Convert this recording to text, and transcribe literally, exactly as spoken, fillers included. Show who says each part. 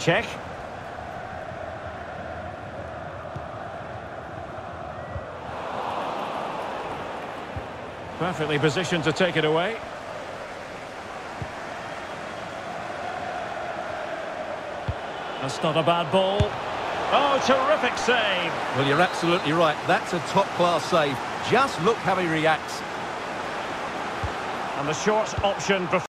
Speaker 1: check. Perfectly positioned to take it away. That's not a bad ball. Oh, terrific save.
Speaker 2: Well, you're absolutely right. That's a top-class save. Just look how he reacts.
Speaker 1: And the short option before.